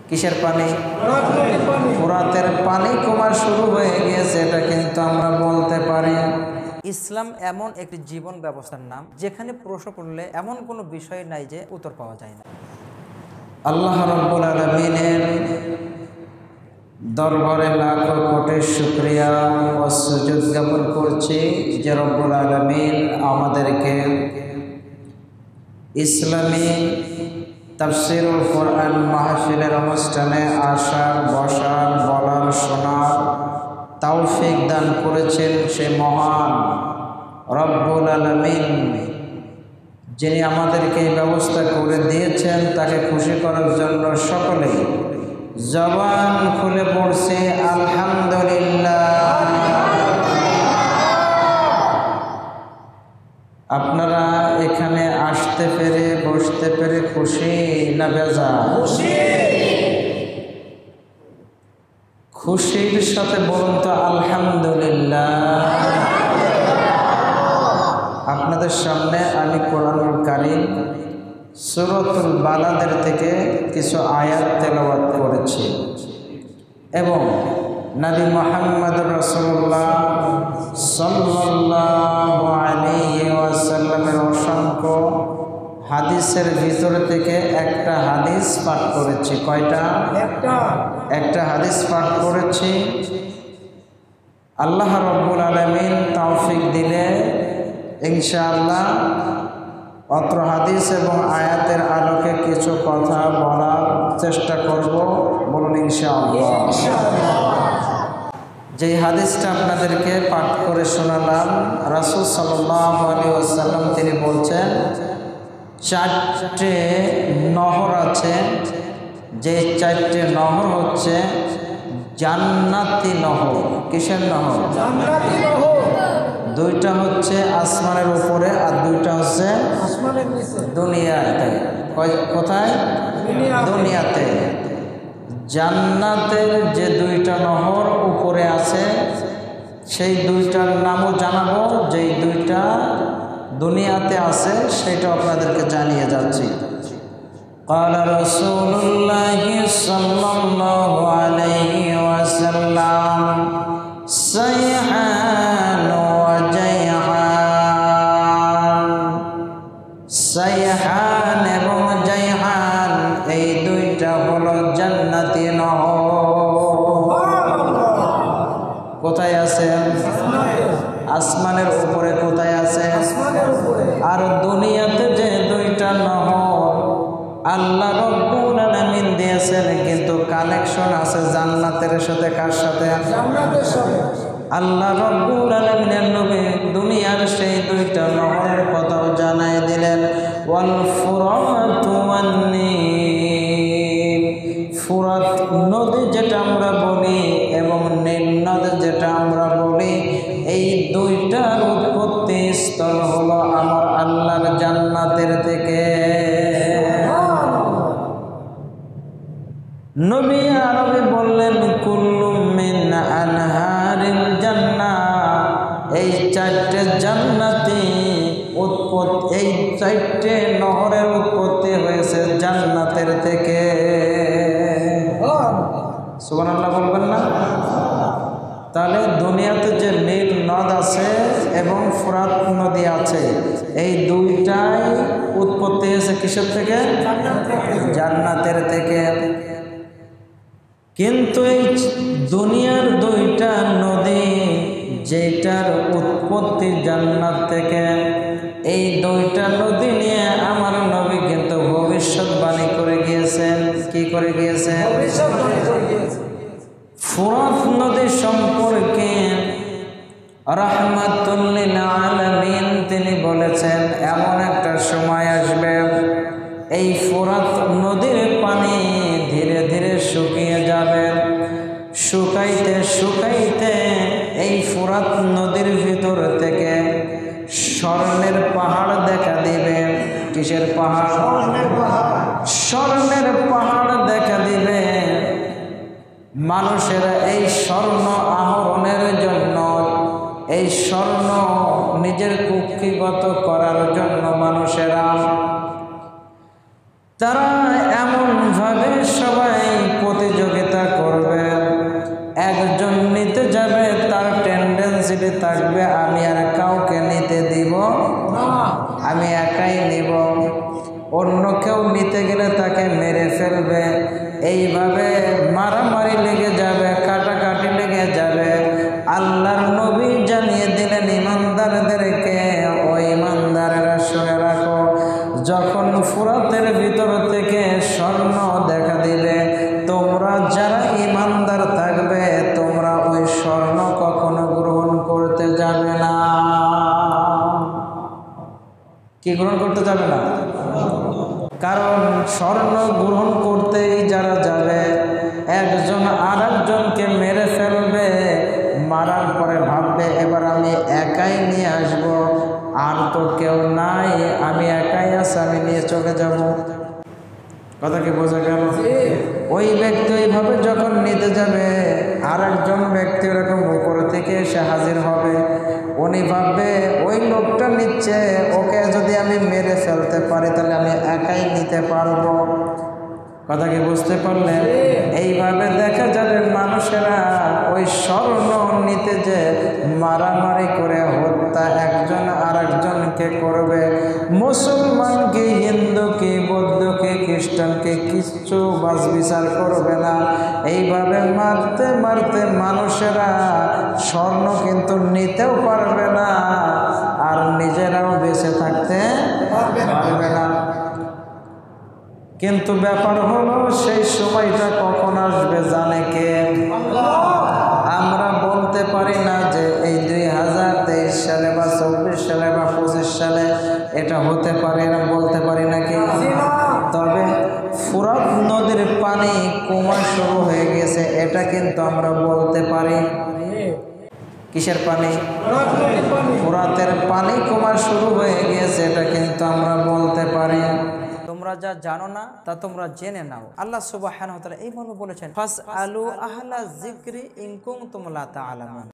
কিসের পানি? ফোরাতের পানি কমা শুরু হয়ে গিয়েছে, এটা কিন্তু আমরা বলতে পারি। ইসলাম এমন একটি জীবন ব্যবস্থার নাম যেখানে প্রশ্ন করলে এমন কোনো বিষয় নাই যে উত্তর পাওয়া যায় না। আল্লাহ রাব্বুল আলামিনের দরবারে লাখো কোটি শুকরিয়া ও সুজুদ জ্ঞাপন করছি যে রব্বুল আলামিন আমাদেরকে ইসলামী তাফসীরুল কোরআন মাহফিলের অনুষ্ঠানে আসার, বসার, বলার, শোনার তৌফিক দান করেছেন। সে মহান রব্বুল আলামিন যিনি আমাদেরকে এই ব্যবস্থা করে দিয়েছেন, তাকে খুশি করার জন্য সকলেই জবান খুলে পড়ছে আলহামদুলিল্লাহ। আপনারা এখানে আসতে পেরে, বসতে পেরে খুশি না বেজার? খুশির সাথে বলুন তো আলহামদুলিল্লাহ। আপনাদের সামনে আমি কোরআনুল কারীম সূরাতুল বালাদের থেকে কিছু আয়াত তেলাওয়াত করেছি এবং নবী মুহাম্মদ রাসূলুল্লাহ সাল্লাল্লাহু আলাইহি ওয়াসাল্লামের অসংখ্য হাদিসের ভিতর থেকে একটা হাদিস পাঠ করেছি। কয়টা? একটা হাদিস পাঠ করেছি। আল্লাহ রাব্বুল আলামিন তৌফিক দিলে ইনশাআল্লাহ অত্র হাদিস এবং আয়াতের আলোকে কিছু কথা বলার চেষ্টা করব। বলুন ইনশাআল্লাহ। যেই হাদিসটা আপনাদেরকে পাঠ করে শোনালাম, রাসূল সাল্লাল্লাহু আলাইহি ওয়াসাল্লাম তিনি বলছেন, চারটে নহর আছে, যে চারটে নহর হচ্ছে জান্নাতি নহর। কিসের নহর? জান্নাতি নহর। দুইটা হচ্ছে আসমানের উপরে আর দুইটা হচ্ছে আসমানের নিচে, দুনিয়াতে। কোথায়? দুনিয়াতে। জান্নাতের যে দুইটা নহর উপরে আছে সেই দুইটার নামও জানাবো, যেই দুইটা দুনিয়াতে আছে সেটা আপনাদেরকে জানিয়ে যাচ্ছি। قال رسول الله صلى الله عليه وسلم سيحان وجيحان। সাইহান এবং জাইহান এই দুইটা হলো জান্নাতি নহর। কোথায় আছে? আসমানের উপরে। কোথায় আছে? আর দুনিয়াতে যে দুইটা নহর আল্লাহ রাব্বুল আলামিন দিয়েছেন, কিন্তু কানেকশন আছে জান্নাতের সাথে। কার সাথে? জান্নাতের সাথে। আল্লাহ রাব্বুল আলামিনের নবী দুনিয়ার সেই দুইটা নহরের কথাও জানাই দিলেন। ওয়াল ফুরাত ওয়ান নীল। ফুরাত নদী যেটা আমরা বলি এবং নীল নদী যেটা আমরা বলি, এই দুইটার উৎপত্তি স্থল হলো আমার আল্লাহর জান্নাতের থেকে। নবী আরবি বললেন কুল্লু মিন আনহারিল জান্নাহ। এই চারটে জান্নাতি উৎপত্তি, এই চারটে নহরের উৎপত্তি হয়েছে জান্নাতের থেকে। সুবহানাল্লাহ বলবেন না? তাহলে দুনিয়াতে যে নীল নদ আছে এবং ফুরাত নদী আছে, এই দুইটাই উৎপত্তি হয়েছে কিসের থেকে? জান্নাতের থেকে। কিন্তু এই দুনিয়ার দুইটা নদী যেটার উৎপত্তি জান্নাত থেকে, এই দুইটা নদী নিয়ে আমার নবী কিন্তু ভবিষ্যৎবাণী করে গিয়েছেন। কি করে গিয়েছেন? ফুরাত নদী সম্পর্কে রাহমাতুল লিল আলামিন তিনি বলেছেন, এমন একটা সময় আসবে এই ফুরাত নদীর পানি ধীরে ধীরে শুকিয়ে যাবে। শুকাইতে শুকাইতে এই ফুরাত নদীর ভিতর থেকে স্বর্ণের পাহাড় দেখা দিবে। কিসের পাহাড়? স্বর্ণের পাহাড় দেখা দিবে। মানুষেরা এই স্বর্ণ আহরণের জন্য, এই স্বর্ণ নিজের কুক্ষিগত করার জন্য মানুষেরা তারা এমন ভাবে সবাই যদি থাকবে আমি আর কাউকে নিতে দিব না, আমি একাই নিব। অন্য কেউ নিতে গেলে তাকে মেরে ফেলবে। এইভাবে মারামারি লেগে যাবে, কাটাকাটি লেগে যাবে। আল্লাহর নবী জানিয়ে দিলেন ইমানদারদেরকে, ও ইমানদারেরা শুনে রাখো, যখন ফুরাতের ভিতর থেকে স্বর্ণ দেখা দিবে, তোমরা যারা ইমানদার থাকবে তোমরা ওই স্বর্ণ কখনো গ্রহণ করতে যাবে না। কি গ্রহণ করতে যাবে না? কারণ স্বর্ণ গ্রহণ করতেই যারা যাবে, একজন আর একজনকে মেরে ফেলবে। মারার পরে ভাববে এবার আমি একাই নিয়ে আসব, আর তো কেউ নাই, আমি একাই আছি, আমি নিয়ে চলে যাব। কথা কি বোঝা গেল? ওই ব্যক্তি ওইভাবে যখন নিতে যাবে, আর একজন ব্যক্তি ওরকম উপর থেকে এসে হাজির হবে। উনি ভাববে ওই লোকটা নিচ্ছে, ওকে যদি আমি মেরে ফেলতে পারি তাহলে আমি একাই নিতে পারবো। কথা কি বুঝতে পারলেন? এইভাবে দেখা যাবে মানুষেরা ওই স্বর্ণ নিতে যে মারামারি করে হত্যা একজন আর একজনকে করবে। মুসলমান কি, হিন্দু কি, বৌদ্ধ কি, খ্রিস্টান কি, কিচ্ছু বাস বিচার করবে না। এইভাবে মারতে মারতে মানুষেরা স্বর্ণ কিন্তু নিতেও পারবে না, আর নিজেরাও বেঁচে থাকতে পারবে না। কিন্তু ব্যাপার হলো সেই সময়টা কখন আসবে জানে কে? আমরা বলতে পারি না যে এই 2023 সালে বা 24 সালে বা 25 সালে এটা হতে পারে না, বলতে পারি নাকি? তবে ফুরাত নদীর পানি কমা শুরু হয়ে গেছে, এটা কিন্তু আমরা বলতে পারি। কিসের পানি? ফুরাতের পানি কমা শুরু হয়ে গেছে, এটা কিন্তু আমরা বলতে পারি। তোমরা যা জানো না তা তোমরা জেনে নাও। আল্লাহ সুবহানাহু ওয়া তাআলা এই মর্মে বলেছেন, ফাসআলু আহলা যিকরি ইন কুনতুম লা তা'লামুন।